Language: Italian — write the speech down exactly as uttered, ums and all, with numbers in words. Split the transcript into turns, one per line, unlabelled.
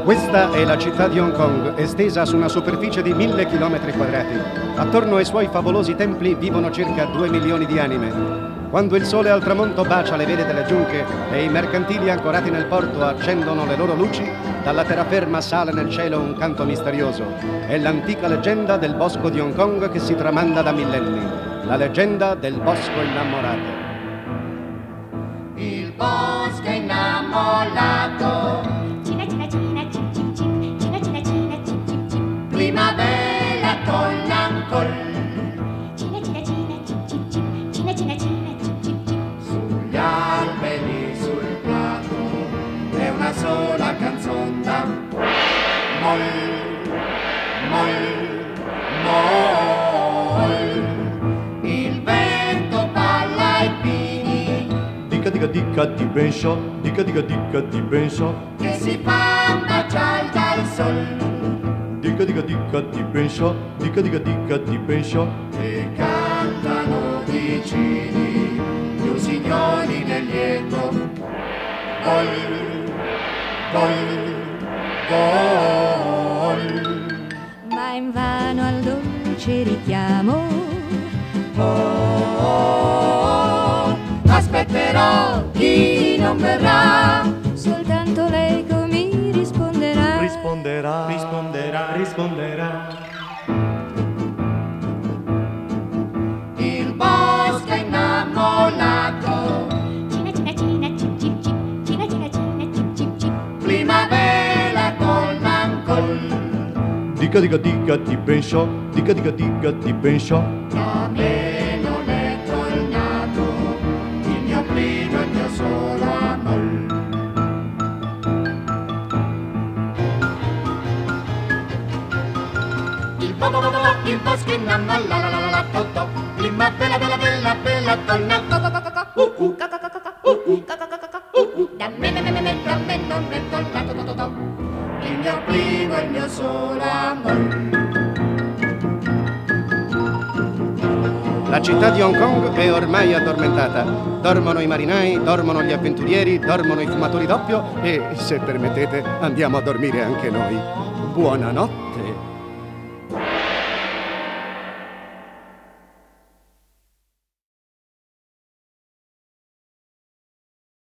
Questa è la città di Hong Kong, estesa su una superficie di mille chilometri quadrati. Attorno ai suoi favolosi templi vivono circa due milioni di anime. Quando il sole al tramonto bacia le vele delle giunche e i mercantili ancorati nel porto accendono le loro luci, dalla terraferma sale nel cielo un canto misterioso. È l'antica leggenda del bosco di Hong Kong che si tramanda da millenni. La leggenda del bosco innamorato.
Il bosco innamorato.
Cina cina cina cip cip cip. Cina cina cina cip cip cip.
Primavera con ancol.
Cina cina cina cip cip cip. Cina cina cina cip cip cip.
Sugli alberi, sul prato, è una sola canzone da mol, mol, mol. Il vento parla ai pini.
Dica dica dica di ben sciò, dica dica dica di ben sciò,
Che si fa baciare dal sol.
dica dica dica di ben sciò, dica dica dica di ben sciò.
E cantano vicini, più signori del lieto. Gol, gol, gol.
Ma invano al dolce richiamo.
Oh, oh, oh, aspetterò chi non verrà.
Soltanto l'eco mi risponderà.
Risponderà, risponderà, risponderà.
Il bosco è innamorato.
Cina cina cina cip cip cip. Cina cina cina cip cip cip.
Primavera con ancol.
Dica dica dica di ben sciò, dica dica dica di ben sciò.
Da me non è tornato il mio primo e il mio solo amor. Il bo bo bo bo, il bosco innamorato. Primavera bella bella bella torna. Co co co co co. Uh uh. Co co co co co. Uh uh. Co co co co co. Uh uh. Da me me me me me, da me non è tornato. To to to. Il mio primo e il mio solo amor.
La città di Hong Kong è ormai addormentata. Dormono i marinai, dormono gli avventurieri, dormono i fumatori d'oppio e, se permettete, andiamo a dormire anche noi. Buonanotte.